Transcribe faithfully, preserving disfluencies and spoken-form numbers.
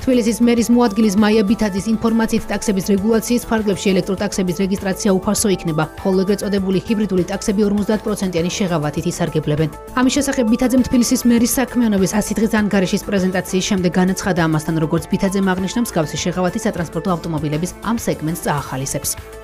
თბილისის მერის მოადგილის მაია ბითაძის ინფორმაციით ტაქსების რეგულაციის ფარგლებში ელექტროტაქსების რეგისტრაცია უფასო იქნება, ხოლო ეგრეთ წოდებული ჰიბრიდული ტაქსები ორმოცდაათ პროცენტიანი შეღავათით ისარგებლებენ. ამის შესახებ ბითაძემ თბილისის მერის საქმიანობის ასი დღის ანგარიშის პრეზენტაციის შემდეგ განაცხადა, ამასთან როგორც ბითაძემ აღნიშნა, მსგავსი შეღავათი სატრანსპორტო ავტომობილების ამ სეგმენტს წაახალისებს.